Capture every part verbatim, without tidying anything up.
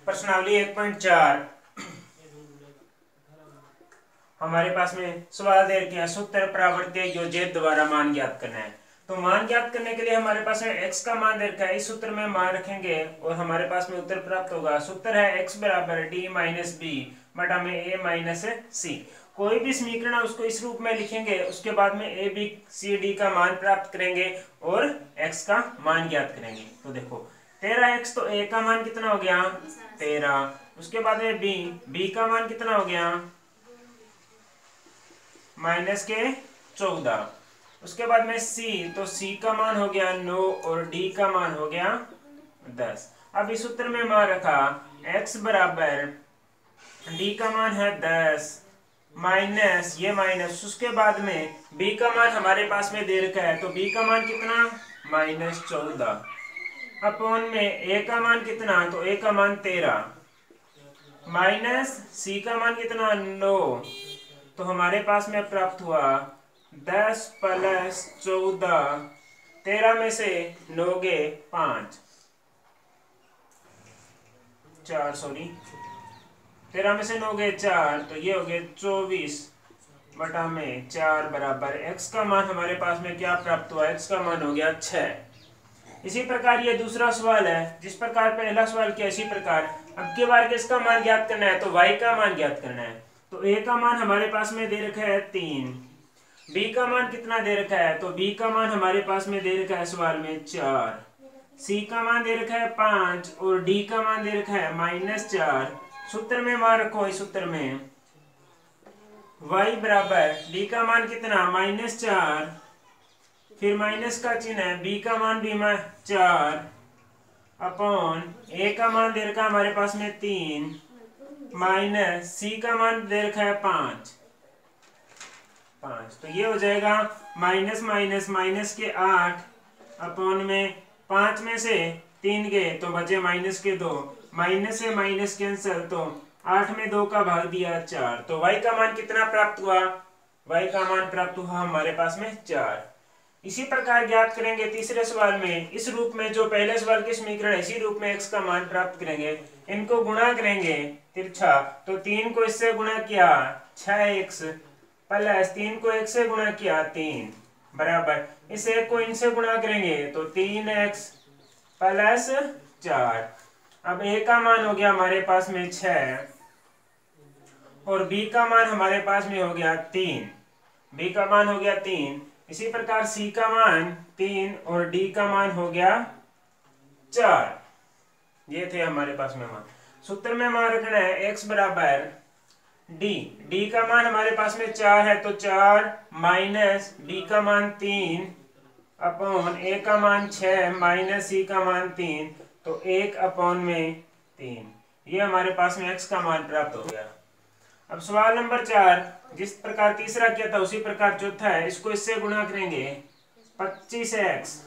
प्रश्नावली एक पॉइंट चार हमारे पास में सवाल दे रखे हैं सूत्र प्रावर्तीय योजित द्वारा मान ज्ञात करना है। तो मान ज्ञात करने के लिए हमारे पास में x का मान दे रखा है, इस सूत्र में मान रखेंगे और हमारे पास में उत्तर प्राप्त होगा। सूत्र है x बराबर डी माइनस बी बटा में a माइनस सी। कोई भी समीकरण है उसको इस रूप में लिखेंगे, उसके बाद में a b c d का मान प्राप्त करेंगे और x का मान ज्ञात करेंगे। तो देखो तेरह एक्स, तो a का मान कितना हो गया तेरह, उसके बाद में b b का मान कितना हो गया माइनस के चौदह, उसके बाद में c, तो c का मान हो गया नौ और d का मान हो गया दस। अब इस सूत्र में मान रखा x बराबर d का मान है दस माइनस ये माइनस, उसके बाद में b का मान हमारे पास में दे रखा है, तो b का मान कितना माइनस चौदह अपॉन में a का मान कितना, तो a का मान तेरह माइनस c का मान कितना नौ, तो हमारे पास में प्राप्त हुआ दस प्लस चौदह, तेरह में से नौ गए पांच चार सॉरी तेरह में से नौ गए चार, तो ये हो गए चौबीस बटा में चार बराबर x का मान हमारे पास में क्या प्राप्त हुआ, x का मान हो गया छह। इसी प्रकार ये दूसरा सवाल है, जिस प्रकार पहला सवाल किया इसी प्रकार अब की बार किसका मान ज्ञात करना है, तो y का मान ज्ञात करना है। तो a का मान हमारे पास में दे रखा है तीन, b का मान कितना दे रखा है, तो b का मान हमारे पास में दे रखा है सवाल में चार, c का मान दे रखा है पांच और d का मान दे रखा है माइनस चार। सूत्र में मान रखो, इस सूत्र में y बराबर d का मान कितना माइनस चार, फिर माइनस का चिन्ह है, b का मान भी चार अपॉन a का मान दे रखा है हमारे पास में तीन माइनस c का मान दे रखा है पांच पांच, तो ये हो जाएगा माइनस माइनस माइनस के आठ अपॉन में पांच में से तीन गए तो बचे माइनस के दो, माइनस से माइनस कैंसिल, तो आठ में दो का भाग दिया चार, तो y का मान कितना प्राप्त हुआ, y का मान प्राप्त हुआ हमारे पास में चार। इसी प्रकार ज्ञात करेंगे तीसरे सवाल में, इस रूप में जो पहले सवाल के समीकरण है इसी रूप में x का मान प्राप्त करेंगे, इनको गुणा करेंगे तिरछा, तो तीन को इससे गुणा किया छह एक्स प्लस तीन को एक से गुणा किया तीन बराबर इस एक को इनसे गुणा करेंगे तो तीन एक्स प्लस चार। अब a का मान हो गया हमारे पास में छह और b का मान हमारे पास में हो गया तीन, b का मान हो गया तीन। इसी प्रकार c का मान तीन और d का मान हो गया चार। ये थे हमारे पास में मान। सूत्र में मान रखना है x बराबर d, d का मान हमारे पास में चार है, तो चार माइनस d का मान तीन अपॉन a का मान छह माइनस c का मान तीन, तो एक अपॉन में तीन। ये हमारे पास में x का मान प्राप्त हो गया। अब सवाल नंबर चार, जिस प्रकार तीसरा किया था उसी प्रकार चौथा है, इसको इससे गुणा करेंगे पच्चीस एक्स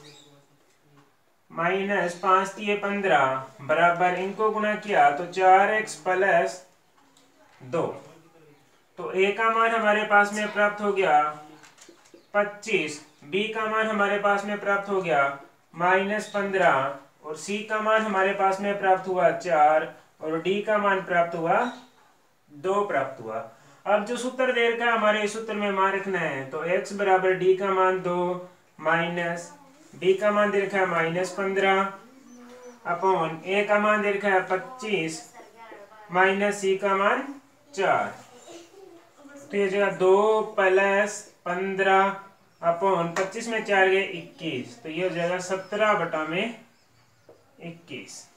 माइनस पांच तीय पंद्रह बराबर इनको गुणा किया तो चार एक्स प्लस दो, तो a का मान हमारे पास में प्राप्त हो गया पच्चीस, b का मान हमारे पास में प्राप्त हो गया माइनस पंद्रह और c का मान हमारे पास में प्राप्त हुआ चार और d का मान प्राप्त हुआ दो प्राप्त हुआ। अब जो सूत्र दे रखा है हमारे इस सूत्र में मान रखना है, तो x बराबर d का मान दो माइनस b का मान दे रखा है माइनस पंद्रह अपॉन a का मान दे रखा है पच्चीस माइनस c का मान चार, तो ये जगह दो प्लस पंद्रह अपॉन पच्चीस में चार गए इक्कीस, तो ये हो जाएगा सत्रह बटा में इक्कीस।